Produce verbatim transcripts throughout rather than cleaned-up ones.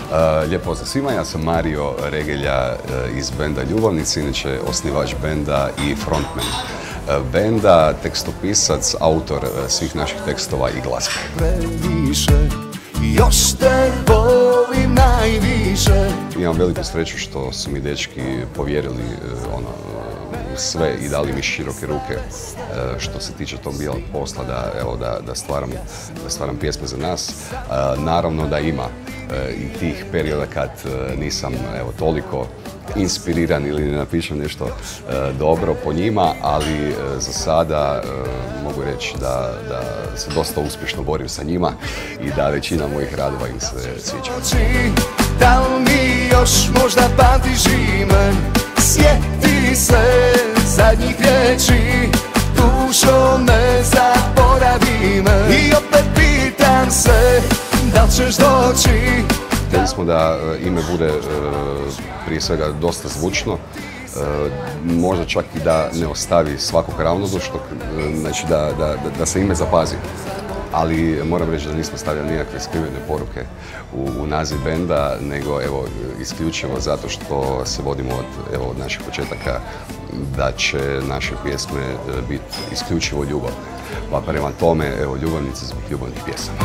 Lijep pozdrav svima, ja sam Mario Regelja iz benda Ljubavnici, inače osnivač benda i frontman benda, tekstopisac, autor svih naših tekstova i glazbe. Previše, još te volim najviše. Imam veliku sreću što su mi dečki povjerili ono, sve i dali mi široke ruke što se tiče tog bijelog posla da, evo, da, da, stvaram, da stvaram pjesme za nas. Naravno da ima i tih perioda kad nisam evo, toliko inspiriran ili ne napišem nešto dobro po njima, ali za sada mogu reći da, da se dosta uspješno borim sa njima i da većina mojih radova im se sviđa. Da li mi još možda pamtiš ime? Sjeti se zadnjih riječi, dušo ne zaboravi me. I opet pitam se, da li ćeš doći? Htjeli smo da ime bude prije svega dosta zvučno, možda čak i da ne ostavi svakog ravnodušnog, znači da, da, da se ime zapazi. Ali moram reći da nismo stavljali nikakve skrivene poruke u, u naziv benda, nego evo, isključivo zato što se vodimo od, evo, od naših početaka da će naše pjesme biti isključivo ljubavne. Pa prema tome, evo, Ljubavnici zbog ljubavnih pjesama.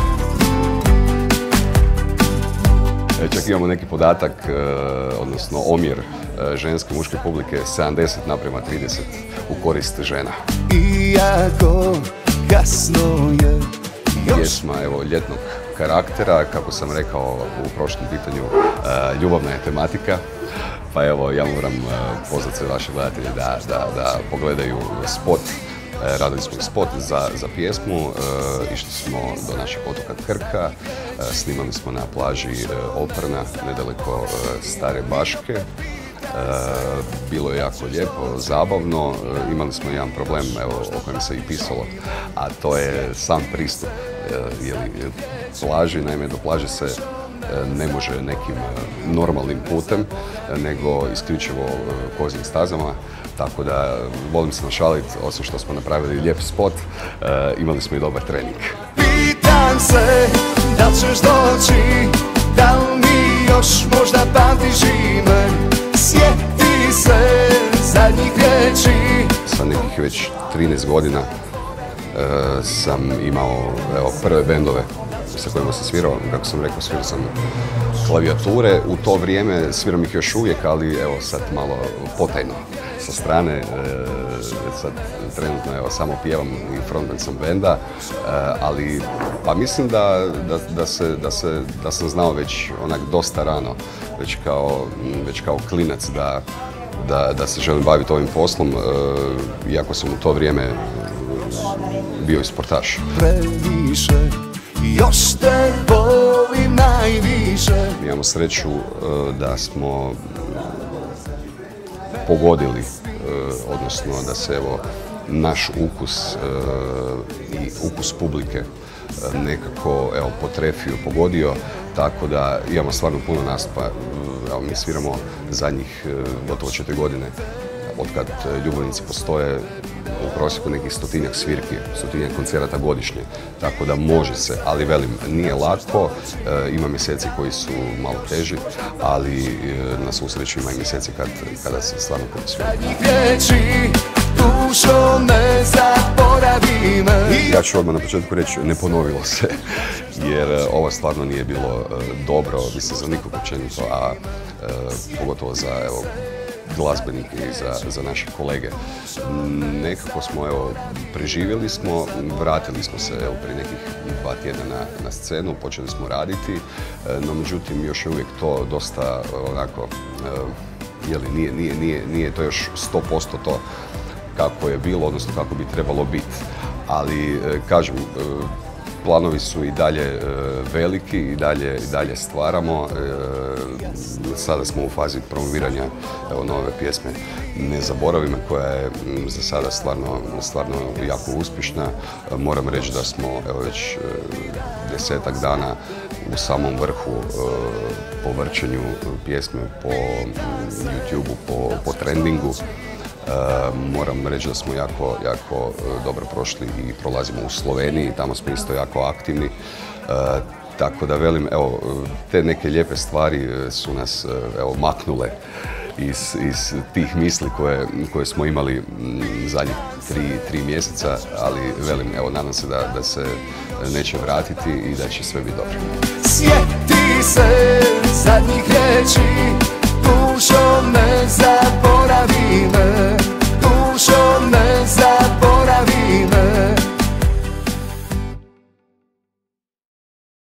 Čak imamo neki podatak, odnosno omjer ženske i muške publike sedamdeset naprema trideset u korist žena. Iako kasno je. Pjesma evo, ljetnog karaktera, kako sam rekao u prošlom pitanju, ljubavna je tematika. Pa evo, ja moram pozvati sve vaše gledatelje da, da, da pogledaju spot. Radili smo spot za, za pjesmu, išli smo do našeg otoka Krka, snimali smo na plaži Oprna, nedaleko Stare Baške. Bilo je jako lijepo, zabavno, imali smo jedan problem evo, o kojem se i pisalo, a to je sam pristup jeli, plaži. Naime, do plaže se ne može nekim normalnim putem, nego isključivo koznim stazama. Tako da volim se našaliti, osim što smo napravili lijep spot, imali smo i dobar trening. Pitam se, da li ćeš doći, da li mi još možda pamtiš ime? Sjeti se zadnjih riječi. Sa nekih već trinaest godina uh, sam imao evo, prve bendove sa kojima sam svirao. Kako sam rekao, svirao sam klavijature. U to vrijeme sviram ih još uvijek, ali evo sad malo potajno sa strane. Uh, sad trenutno evo, samo pjevam i frontman sam benda, uh, ali pa mislim da, da, da, se, da, se, da sam znao već onak dosta rano, već kao, već kao klinac da, da, da se želim baviti ovim poslom, uh, iako sam u to vrijeme bio i sportaš. Previše, još te volim najviše. Imamo sreću uh, da smo pogodili, uh, odnosno da se evo, naš ukus uh, i ukus publike uh, nekako evo, potrefio, pogodio, tako da imamo stvarno puno nastupa. Evo, mi sviramo zadnjih uh, gotovo četiri godine, od kad Ljubavnici postoje u prosjeku nekih stotinjak svirki, stotinjak koncerata godišnje, tako da može se, ali velim, nije lako, e, ima mjeseci koji su malo teži, ali e, na svu sreću ima i mjeseci kad, kada se stvarno puno svira. Ja ću odmah na početku reći, ne ponovilo se, jer e, ovo stvarno nije bilo e, dobro, mislim, za nikog općenito, a e, pogotovo za, evo, glazbenike i za, za naše kolege. Nekako smo, evo, preživjeli smo, vratili smo se, evo, prije nekih dva tjedna na, na scenu, počeli smo raditi, no međutim još je uvijek to dosta, onako, jeli, nije, nije, nije, nije to još sto posto to kako je bilo, odnosno kako bi trebalo biti. Ali, kažem, planovi su i dalje e, veliki, i dalje, i dalje stvaramo. E, sada smo u fazi promoviranja evo, nove pjesme Ne zaboravi me, koja je m, za sada stvarno, stvarno jako uspješna. E, moram reći da smo evo, već e, desetak dana u samom vrhu e, po vrćenju pjesme, po YouTube-u, po, po trendingu. Uh, moram reći da smo jako, jako uh, dobro prošli i prolazimo u Sloveniji, tamo smo isto jako aktivni. Uh, Tako da velim, evo, te neke lijepe stvari su nas, evo, maknule iz, iz tih misli koje, koje smo imali zadnjih tri, tri mjeseca, ali velim, evo, nadam se da, da se neće vratiti i da će sve biti dobro. Sjeti se zadnjih riječi, dušo ne zaboravi.